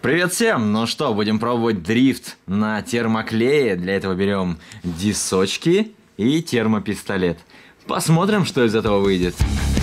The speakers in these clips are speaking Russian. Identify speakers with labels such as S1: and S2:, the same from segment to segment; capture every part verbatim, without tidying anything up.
S1: Привет всем! Ну что, будем пробовать дрифт на термоклее. Для этого берем дисочки и термопистолет. Посмотрим, что из этого выйдет.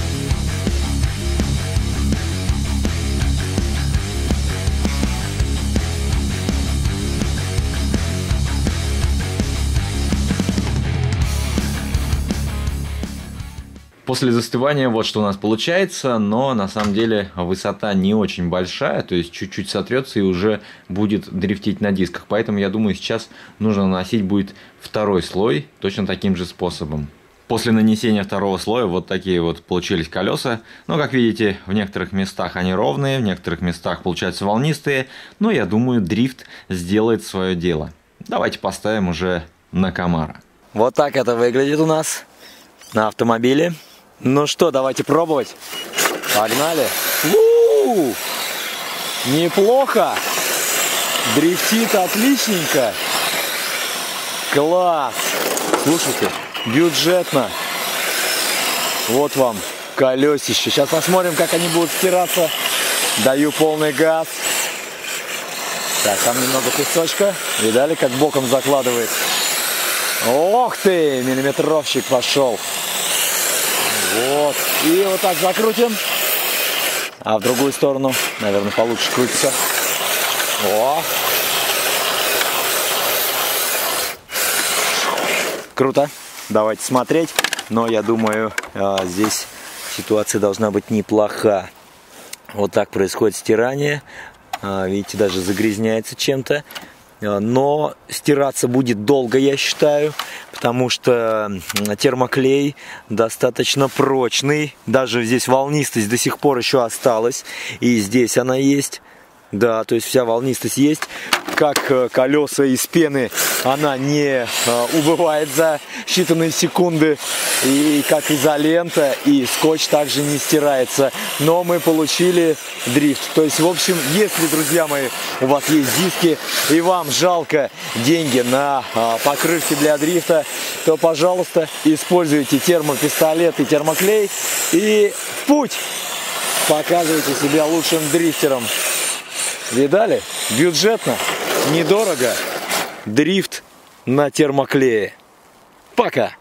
S1: После застывания вот что у нас получается, но на самом деле высота не очень большая, то есть чуть-чуть сотрется и уже будет дрифтить на дисках. Поэтому я думаю, сейчас нужно наносить будет второй слой точно таким же способом. После нанесения второго слоя вот такие вот получились колеса. Но, как видите, в некоторых местах они ровные, в некоторых местах получаются волнистые. Но я думаю, дрифт сделает свое дело. Давайте поставим уже на Камаро. Вот так это выглядит у нас на автомобиле. Ну что, давайте пробовать. Погнали. У-у-у! Неплохо. Дрифтит отличненько. Класс. Слушайте, бюджетно. Вот вам колесище. Сейчас посмотрим, как они будут стираться. Даю полный газ. Так, там немного песочка. Видали, как боком закладывает? Ох ты, миллиметровщик пошел. Вот. И вот так закрутим. А в другую сторону, наверное, получше крутится. О! Круто. Давайте смотреть. Но я думаю, здесь ситуация должна быть неплоха. Вот так происходит стирание. Видите, даже загрязняется чем-то. Но стираться будет долго, я считаю, потому что термоклей достаточно прочный. Даже здесь волнистость до сих пор еще осталась. И здесь она есть. Да, то есть вся волнистость есть. Как колеса из пены, она не убывает за считанные секунды. И как изолента, и скотч также не стирается. Но мы получили дрифт. То есть, в общем, если, друзья мои, у вас есть диски, и вам жалко деньги на покрышки для дрифта, то, пожалуйста, используйте термопистолет и термоклей. И в путь! Показывайте себя лучшим дрифтером. Видали? Бюджетно, недорого. Дрифт на термоклее. Пока!